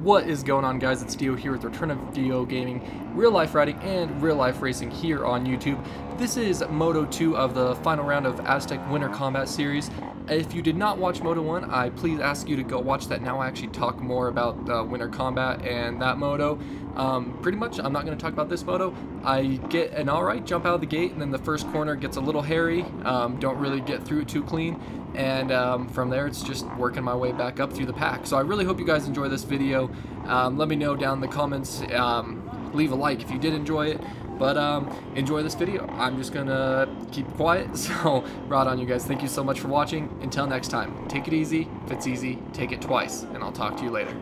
What is going on, guys? It's DeeO here with Return of DeeO Gaming, real life riding and real life racing here on YouTube. This is Moto 2 of the final round of Aztec Winter Combat series. If you did not watch Moto 1, I please ask you to go watch that now. I actually talk more about Winter Combat and that Moto. Pretty much, I'm not going to talk about this Moto. I get an alright jump out of the gate, and then the first corner gets a little hairy. Don't really get through it too clean. And from there, it's just working my way back up through the pack. So I really hope you guys enjoy this video. Let me know down in the comments. Leave a like if you did enjoy it. But enjoy this video. I'm just gonna keep quiet. So right on, you guys. Thank you so much for watching. Until next time, take it easy. If it's easy, take it twice. And I'll talk to you later.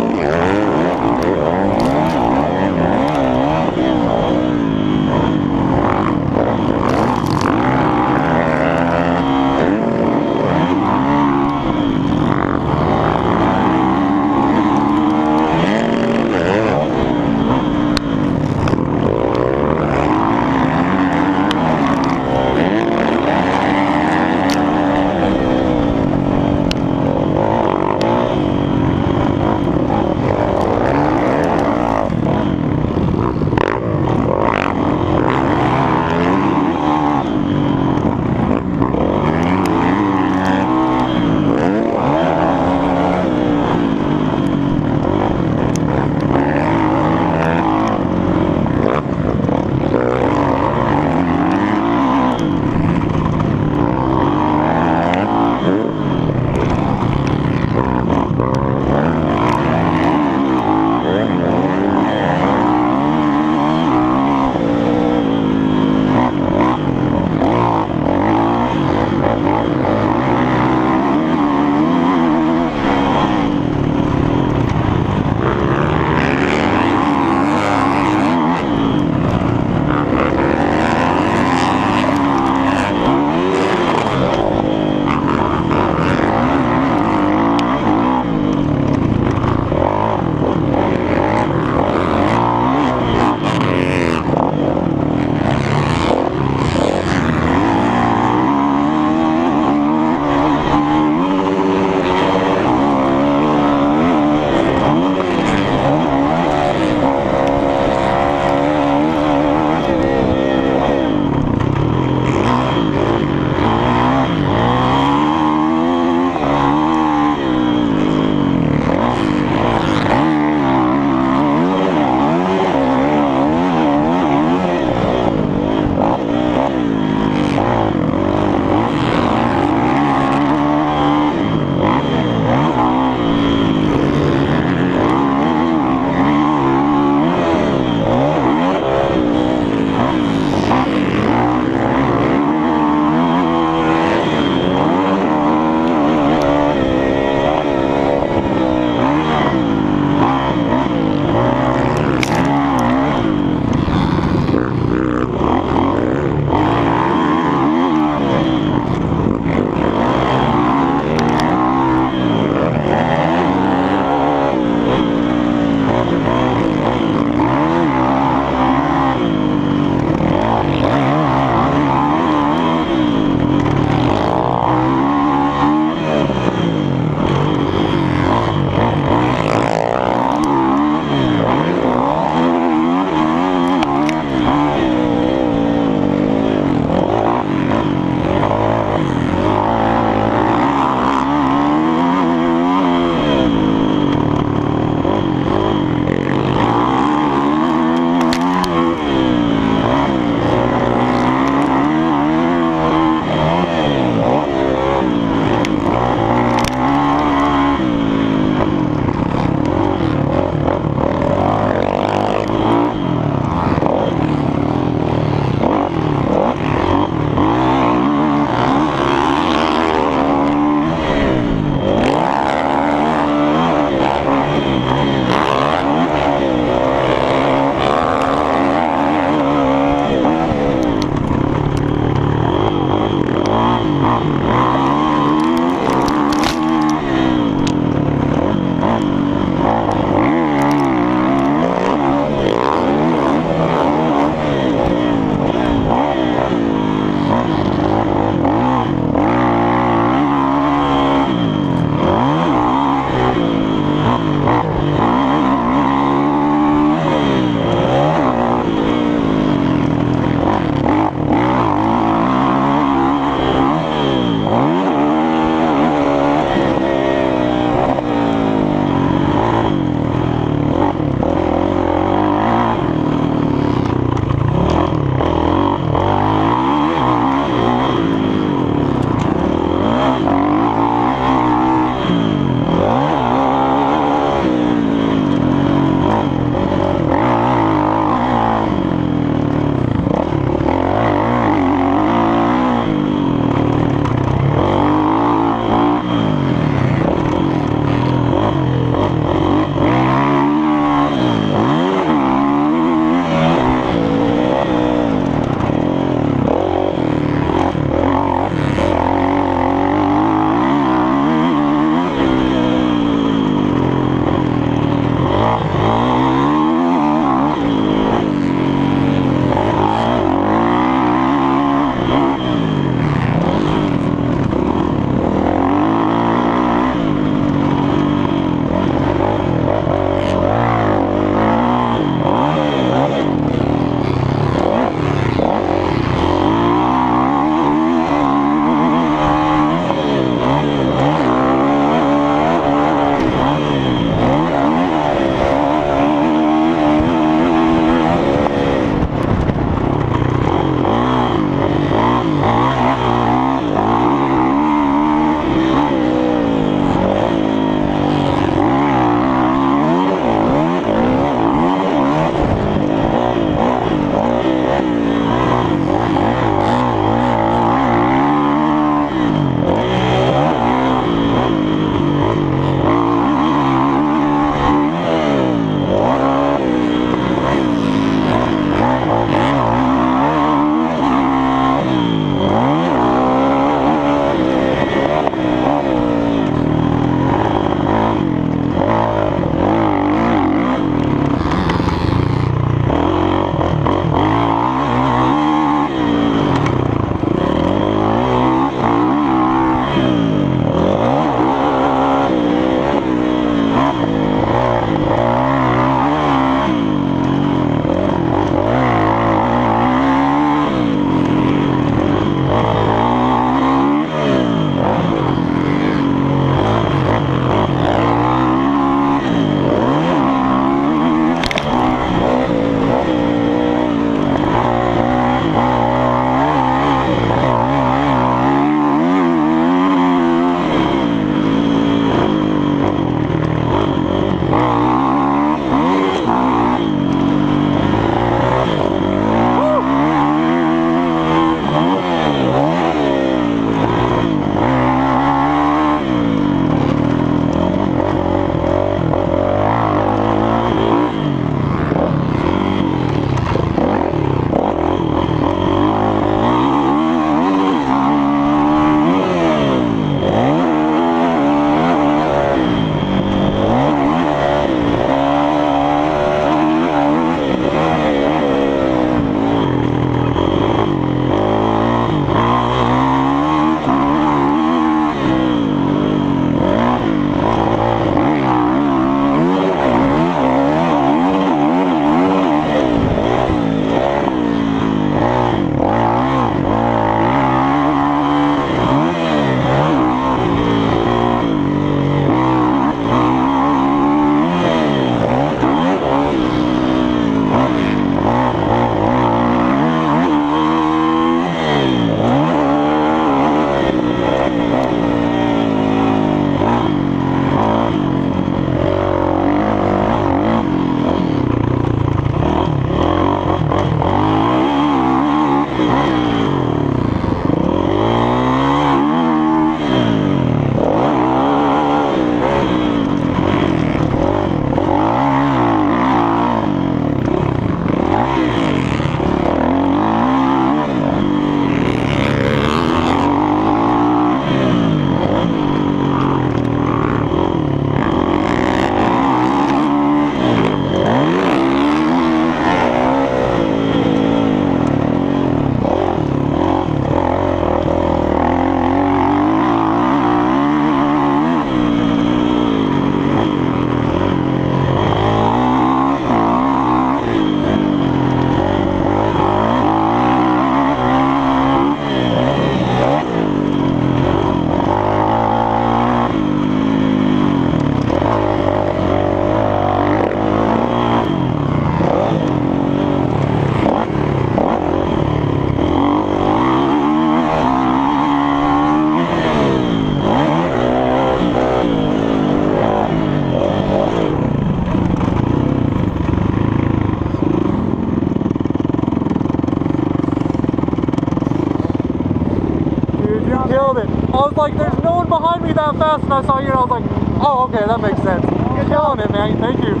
that fast and I saw you and I was like, oh, okay, that makes sense. You're killing it, man. Thank you.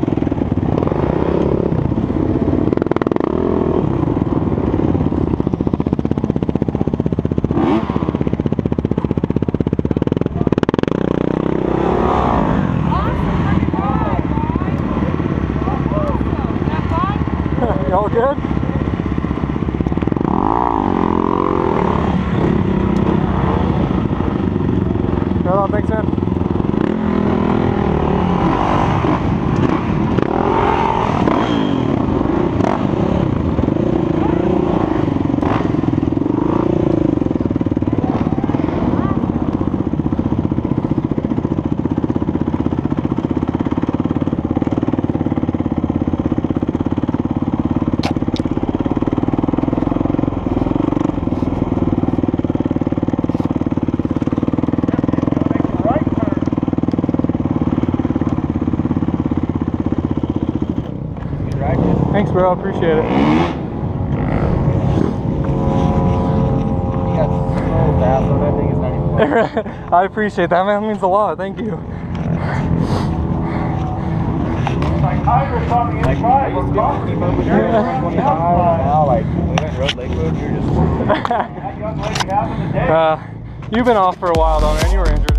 You all good? Right on, thanks, man. Thanks, bro. I appreciate it. You got so fast on that thing, it's not even funny. I appreciate that, man. That means a lot. Thank you. Like, I used to be able to keep up with you at 125, now, like, when we went road Lakewood, you're just... That young lady having the day. You've been off for a while, though, man. You were injured.